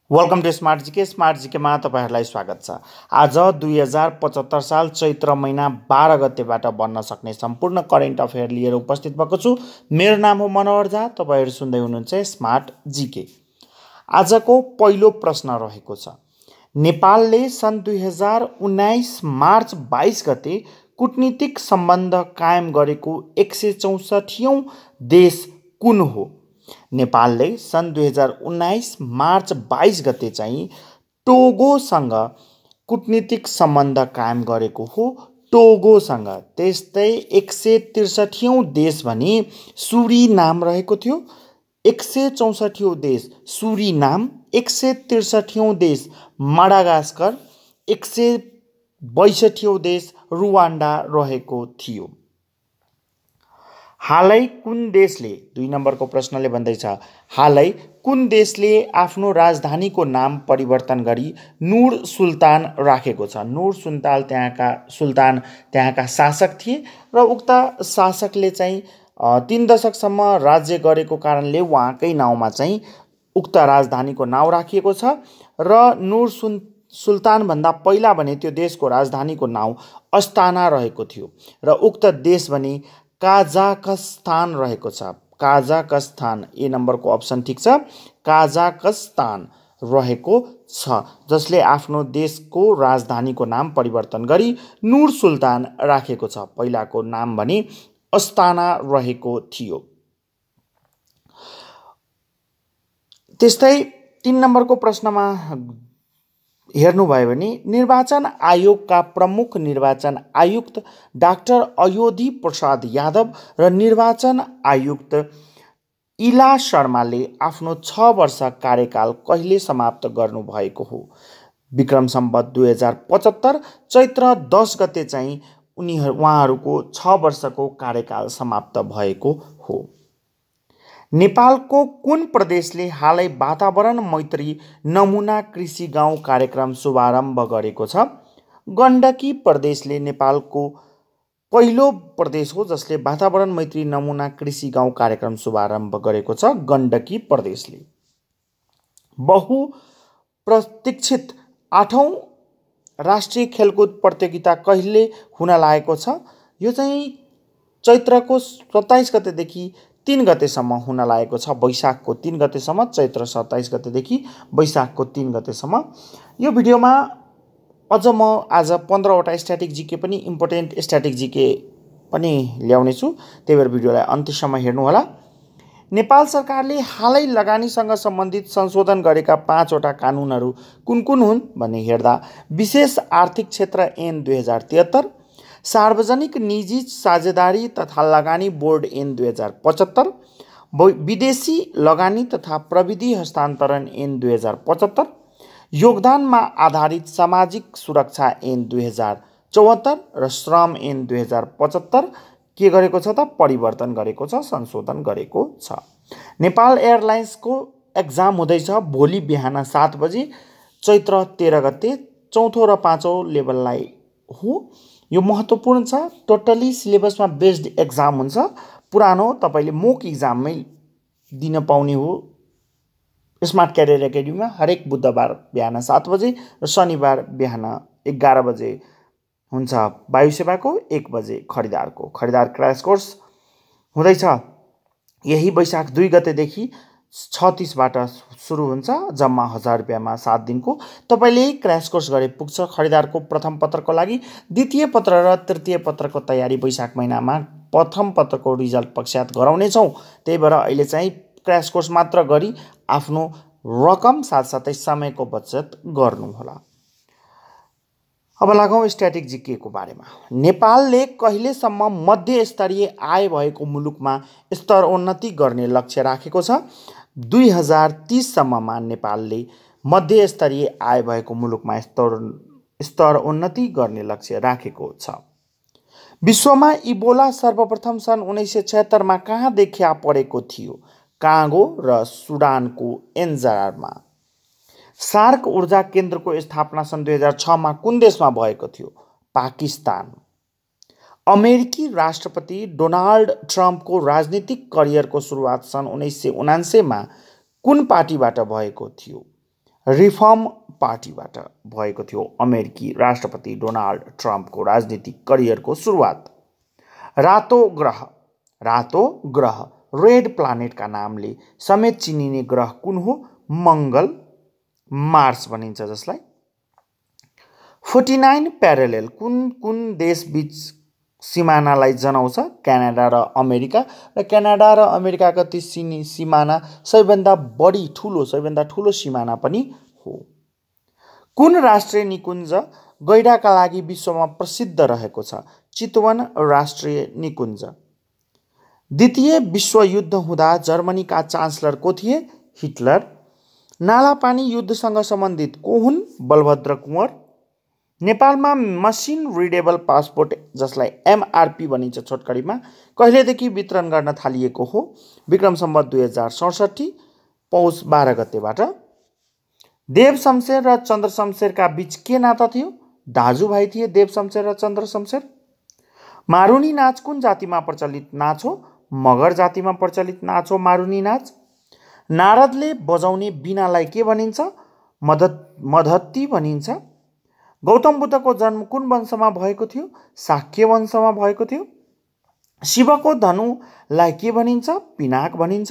Welcome to smart जीकेमा तपाईहरुलाई स्वागत छ। आज 2075 साल चैत्र महिना 12 गतेबाट बन्न सक्ने सम्पूर्ण करेन्ट अफेयर लिएर उपस्थित भएको छु। मेरो नाम हो मनोहर झा, तपाईहरु सुन्दै हुनुहुन्छ स्मार्ट जीके। आजको पहिलो प्रश्न रहेको छ, नेपालले सन् 2019 मार्च 22 गते कूटनीतिक सम्बन्ध कायम गरेको 164औं देश कुन हो? नेपालले सन् 2019 मार्च 22 गते चाहिँ टोगोसँग कूटनीतिक सम्बन्ध कायम गरेको हो। टोगोसँग त्यस्तै 163औं देश भने सुरिनाम रहेको थियो। 164औं देश सुरिनाम, 163औं देश माडागास्कर, 162औं देश रुवान्डा रहेको थियो। हालै कुन देशले, 2 नम्बरको प्रश्नले भन्दैछ, हालै कुन देशले आफ्नो राजधानीको नाम परिवर्तन गरी नुर सुल्तान राखेको छ? नुर सुल्तान त्यहाँका शासक थिए र उक्त शासकले चाहिँ 3 दशकसम्म राज्य गरेको कारणले उहाँकै नाउँमा चाहिँ उक्त राजधानीको नाउँ राखिएको छ र नुर सुल्तान भन्दा पहिला भने त्यो देशको राजधानीको नाउँ अस्ताना रहेको थियो र उक्त देश भने काजाकस्तान रहेको छ। काजाकस्तान, ए नम्बरको अप्सन ठिक छ, काजाकस्तान रहेको छ, जसले आफ्नो देशको राजधानीको नाम परिवर्तन गरी नुर सुल्तान राखेको छ। पहिलाको नाम भने अस्ताना रहेको थियो। त्यस्तै 3 नम्बरको प्रश्नमा हेर्नुभयो भने निर्वाचन आयोगका प्रमुख निर्वाचन आयुक्त डाक्टर अयोधी प्रसाद यादव र निर्वाचन आयुक्त इला शर्माले आफ्नो 6 वर्ष कार्यकाल कहिले समाप्त गर्नुभएको हो? विक्रम सम्वत 2075 चैत्र 10 गते चाहिँ उहाँहरूको 6 वर्षको कार्यकाल समाप्त भएको हो। नेपालको कुन प्रदेशले हालै वातावरण मैत्री नमुना कृषि गाउँ कार्यक्रम शुभारम्भ गरेको छ? गण्डकी प्रदेशले नेपालको पहिलो प्रदेश हो जसले वातावरण मैत्री नमुना कृषि गाउँ कार्यक्रम शुभारम्भ गरेको छ। गण्डकी प्रदेशले। बहुप्रतीक्षित 8औं राष्ट्रिय खेलकुद प्रतियोगिता कहिले हुन लागेको छ? यो चाहिँ चैत्रको 27 गतेदेखि 3 गतेसम्म हुन लागेको छ। वैशाखको 3 गतेसम्म, चैत्र 27 गतेदेखि वैशाखको 3 गतेसम्म। यो भिडियोमा अझ म आज 15वटा स्ट्याटिक जीके पनि, इम्पोर्टेन्ट स्ट्याटिक जीके पनि ल्याउने छु, त्यही भएर भिडियोलाई अन्त्यसम्म हेर्नुहोला। नेपाल सरकारले हालै लगानीसँग सम्बन्धित संशोधन गरेका 5वटा कानुनहरू कुन कुन हुन् भन्ने हेर्दा विशेष आर्थिक क्षेत्र ऐन 2073, सार्वजनिक निजी साझेदारी तथा लगानी बोर्ड ऐन 2075, विदेशी लगानी तथा प्रविधि हस्तान्तरण ऐन 2075, योगदानमा आधारित सामाजिक सुरक्षा ऐन 2074 र श्रम ऐन 2075 के गरेको छ त? परिवर्तन गरेको छ, संशोधन गरेको छ। नेपाल एयरलाइन्सको एक्जाम हुँदैछ भोलि बिहान 7 बजे, चैत्र 13 गते, 4औं र 5औं लेभललाई हो। यो महत्त्वपूर्ण छ। टोटली सिलेबसमा बेस्ड एक्जाम हुन्छ। पुरानो तपाईले मोक एक्जाममै दिन पाउने हो स्मार्ट क्यारियर एकाडेमीमा हरेक बुधबार बिहान 7 बजे र शनिबार बिहान 11 बजे हुन्छ वायु सेवाको, 1 बजे खरिदारको। खरिदार क्र्यास कोर्स हुँदैछ यही वैशाख 2 गतेदेखि 36बाट सुरु हुन्छ। जम्मा 1000 रुपैयाँमा 7 दिनको तपाईले क्र्यास कोर्स गरे पुग्छ। खरिदारको प्रथम पत्रको लागि द्वितीय पत्र र तृतीय पत्रको तयारी वैशाख महिनामा प्रथम पत्रको रिजल्ट पश्चात गराउनेछौँ। त्यही भएर अहिले चाहिँ क्र्यास कोर्स मात्र गरी आफ्नो रकम साथसाथै समयको बचत गर्नुहोला। अब लागौँ स्ट्याटिक जीके को बारेमा। नेपालले कहिलेसम्म मध्यस्तरीय आय भएको मुलुकमा स्तरोन्नति गर्ने लक्ष्य राखेको छ? 2030 सम्ममा नेपालले मध्यस्तरीय आय भएको मुलुकमा स्तरोन्नति गर्ने लक्ष्य राखेको छ। विश्वमा इबोला सर्वप्रथम सन् 1976 कहाँ देखा परेको थियो? कांगो र सुडानको एन्जारमा। सार्क ऊर्जा केन्द्रको स्थापना सन् 2006 कुन देशमा भएको थियो? पाकिस्तान। अमेरिकी राष्ट्रपति डोनाल्ड ट्रम्पको राजनीतिक करियरको सुरुवात सन् 1979 कुन पार्टीबाट भएको थियो? रिफर्म पार्टीबाट भएको थियो अमेरिकी राष्ट्रपति डोनाल्ड ट्रम्पको राजनीतिक करियरको सुरुवात। रातो ग्रह रेड प्लानेटका नामले समेत चिनिने ग्रह कुन हो? मङ्गल, मार्स भनिन्छ जसलाई। 49 प्यारेलल कुन देशबीच सिमानालाई जनाउँछ? क्यानाडा र अमेरिका। र क्यानाडा र अमेरिकाको ती सिमाना सबैभन्दा ठुलो सिमाना पनि हो। कुन राष्ट्रिय निकुञ्ज गैंडाका लागि विश्वमा प्रसिद्ध रहेको छ? चितवन राष्ट्रिय निकुञ्ज। द्वितीय विश्वयुद्ध हुँदा जर्मनीका चान्सलर को थिए? हिटलर। नालापानी युद्धसँग सम्बन्धित को हुन्? बलभद्र कुँवर। नेपालमा मसिन रिडेबल पासपोर्ट जसलाई एमआरपी भनिन्छ छोटकरीमा कहिलेदेखि वितरण गर्न थालिएको हो? विक्रम सम्वत 2067 पौष 12 गतेबाट। देव शमशेर र चन्द्र शमशेरका बीच के नाता थियो? दाजुभाइ थिए देव शमशेर र चन्द्र शमशेर। मारुनी नाच कुन जातिमा प्रचलित नाच हो? मगर जातिमा प्रचलित नाच हो मारुनी नाच। नारदले बजाउने बीणालाई के भनिन्छ? मधत्ती भनिन्छ। गौतम बुद्धको जन्म कुन वंशमा भएको थियो? शाक्य वंशमा भएको थियो। शिवको धनुलाई के भनिन्छ? पिनाक भनिन्छ।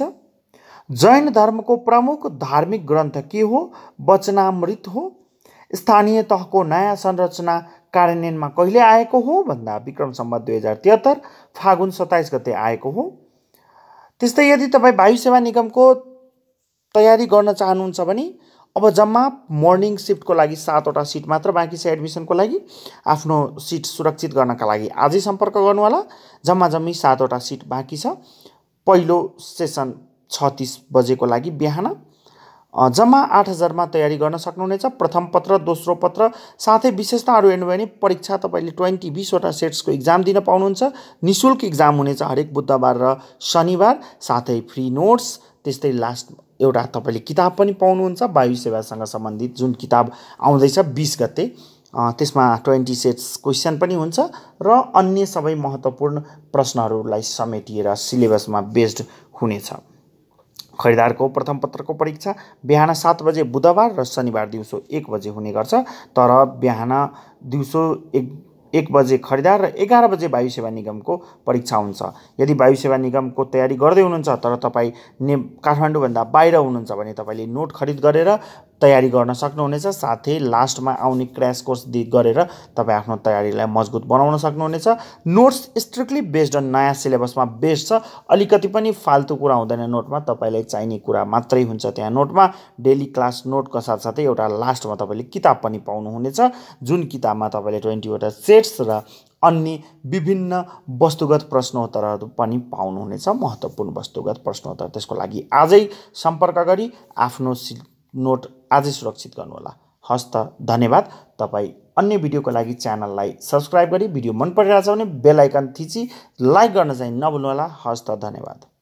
जैन धर्मको प्रमुख धार्मिक ग्रन्थ के हो? वचनामृत हो। स्थानीय तहको नयाँ संरचना कार्यान्वयनमा कहिले आएको हो भन्दा विक्रम सम्वत 2073 फागुन 27 गते आएको हो। त्यस्तै यदि तपाईँ वायु सेवा निगमको तयारी गर्न चाहनुहुन्छ भने अब जम्मा मर्निङ सिफ्टको लागि 7वटा सिट मात्र बाँकी छ एडमिसनको लागि। आफ्नो सिट सुरक्षित गर्नका लागि आजै सम्पर्क गर्नुहोला। जम्मी 7वटा सिट बाँकी छ। पहिलो सेसन 36 बजेको लागि बिहान। जम्मा 8000मा तयारी गर्न सक्नुहुनेछ। प्रथम पत्र, दोस्रो पत्र साथै विशेषताहरू हेर्नु भने परीक्षा तपाईँले 20वटा सेट्सको इक्जाम दिन पाउनुहुन्छ। निःशुल्क इक्जाम हुनेछ हरेक बुधबार र शनिबार, साथै फ्री नोट्स। त्यस्तै लास्ट एउटा तपाईँले किताब पनि पाउनुहुन्छ वायु सेवासँग सम्बन्धित जुन किताब आउँदैछ 20 गते। त्यसमा 20 सेट्स क्वेसन पनि हुन्छ र अन्य सबै महत्त्वपूर्ण प्रश्नहरूलाई समेटिएर सिलेबसमा बेस्ड हुनेछ। खरिदारको प्रथम पत्रको परीक्षा बिहान 7 बजे बुधबार र शनिबार दिउँसो 1 बजे हुने गर्छ। तर बिहान दिउँसो 1 बजे खरिदार र 11 बजे वायु सेवा निगमको परीक्षा हुन्छ। यदि वायु सेवा निगमको तयारी गर्दै हुनुहुन्छ तर तपाईँ काठमाडौँभन्दा बाहिर हुनुहुन्छ भने तपाईँले नोट खरिद गरेर तयारी गर्न सक्नुहुनेछ। साथै लास्टमा आउने क्र्यास कोर्स गरेर तपाईँ आफ्नो तयारीलाई मजबुत बनाउन सक्नुहुनेछ। नोट्स स्ट्रिक्टली बेस्ड अन नयाँ सिलेबसमा बेस्ड छ। अलिकति पनि फाल्तु कुरा हुँदैन नोटमा। तपाईँलाई चाहिने कुरा मात्रै हुन्छ त्यहाँ नोटमा। डेली क्लास नोटको साथसाथै एउटा लास्टमा तपाईँले किताब पनि पाउनुहुनेछ जुन किताबमा तपाईँले 20वटा सेट्स र अन्य विभिन्न वस्तुगत प्रश्नोत्तरहरू पनि पाउनुहुनेछ। महत्त्वपूर्ण वस्तुगत प्रश्नोत्तर। त्यसको लागि आजै सम्पर्क गरी आफ्नो नोट आजै सुरक्षित गर्नुहोला। हस् त, धन्यवाद। तपाईँ अन्य भिडियोको लागि च्यानललाई सब्सक्राइब गरी भिडियो मन परिरहेछ भने बेल आइकन थिची लाइक गर्न चाहिँ नभुल्नुहोला। हस् त, धन्यवाद।